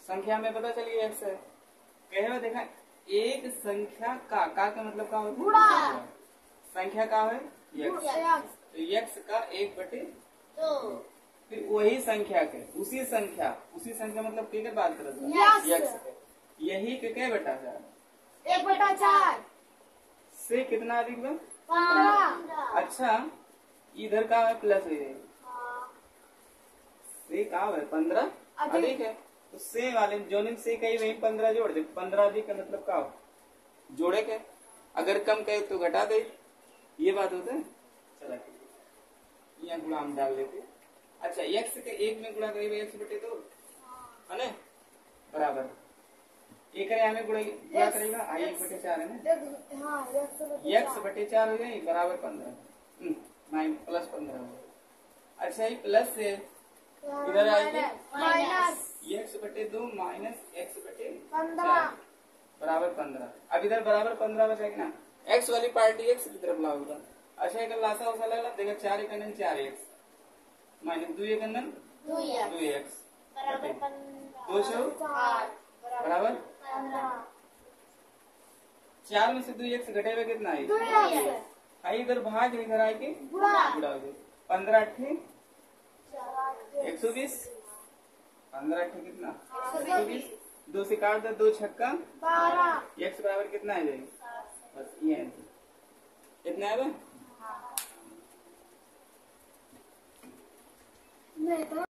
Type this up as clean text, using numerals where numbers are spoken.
संख्या में पता चली एक्स है। कहे हुए देखा एक संख्या का मतलब का होता है संख्या का है यक्स, तो यक्स का 1/2। फिर वही संख्या के उसी संख्या मतलब के बात करते हैं यक्स के, यही के क्या बटा 1/4 से कितना अधिक बन 15। अच्छा इधर का है प्लस से का है 15 अधिक है, तो से वाले जोनिन से कहीं वही 15 जोड़ दे, 15 अधिक का मतलब का हो जोड़े के, अगर कम कहे तो घटा दे, ये बात होता है। चला यहाँ गुणा हम डाल लेते। अच्छा एक्स के 1 में गुणा करेंगे x/2 है ना, बराबर एक में गुणा करेगा आई 1/4 है ना, x/4 हो जाए बराबर 15 प्लस 15 हो गया। अच्छा ये प्लस से इधर आएगी x/2 माइनस x/15 बराबर 15। अब इधर बराबर 15 बचेगा ना, x वाली पार्टी x की तरफ लाओगा। अच्छा एक लासा उसा लगा देखा 4 एक 4x माइनस 2 एक 2x बराबर 15। 4 में से 2x घटेगा कितना है, इधर भाग इधर आए के गुणा हो गए। 15 8 120, 15 8 कितना 120, 2 से काट दो 2 छक्का 12, x बराबर कितना है बस ये है कितना है।